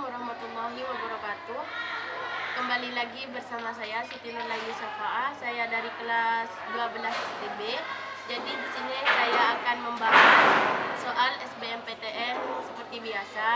warahmatullahi wabarakatuh. Kembali lagi bersama saya Siti Nurlaini Syafaah. Saya dari kelas 12 STB. Jadi di sini saya akan membahas soal SBMPTN seperti biasa.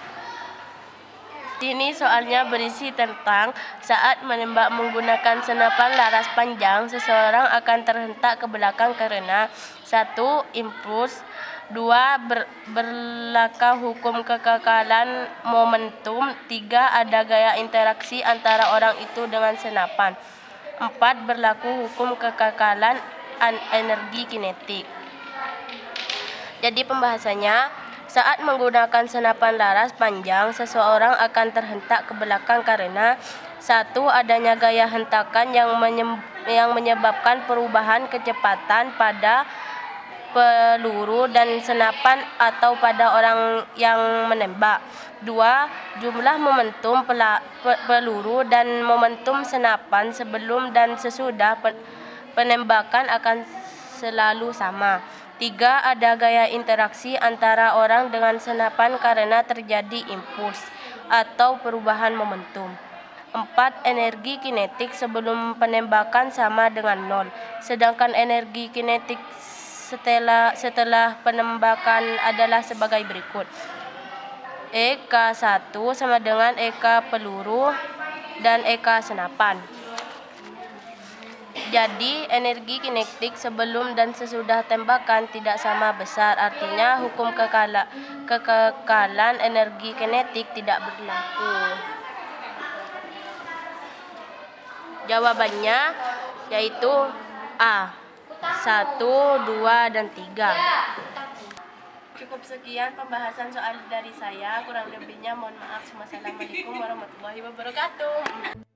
Ini soalnya berisi tentang saat menembak menggunakan senapan laras panjang, seseorang akan terhentak ke belakang karena 1. Impuls, 2. Berlaku hukum kekekalan momentum, 3. Ada gaya interaksi antara orang itu dengan senapan, 4. Berlaku hukum kekekalan energi kinetik. Jadi pembahasannya, saat menggunakan senapan laras panjang, seseorang akan terhentak ke belakang karena 1. Adanya gaya hentakan yang menyebabkan perubahan kecepatan pada peluru dan senapan atau pada orang yang menembak. 2. Jumlah momentum peluru dan momentum senapan sebelum dan sesudah penembakan akan selalu sama. 3. Ada gaya interaksi antara orang dengan senapan karena terjadi impuls atau perubahan momentum. 4. Energi kinetik sebelum penembakan sama dengan 0, sedangkan energi kinetik setelah penembakan adalah sebagai berikut. EK1 sama dengan EK peluru dan EK senapan. Jadi, energi kinetik sebelum dan sesudah tembakan tidak sama besar. Artinya, hukum kekekalan energi kinetik tidak berlaku. Jawabannya yaitu A. 1, 2, dan 3. Cukup sekian pembahasan soal dari saya. Kurang lebihnya mohon maaf. Wassalamualaikum warahmatullahi wabarakatuh.